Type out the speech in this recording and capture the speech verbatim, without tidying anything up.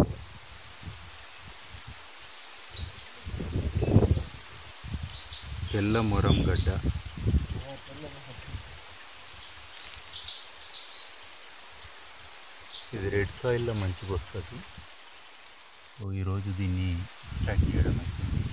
తెల్ల మొరం గడ్డ. ఇది రెడ్ సాయిల్లో మంచిగా వస్తుంది. సో ఈరోజు దీన్ని ట్రాక్ చేయడం అవుతుంది.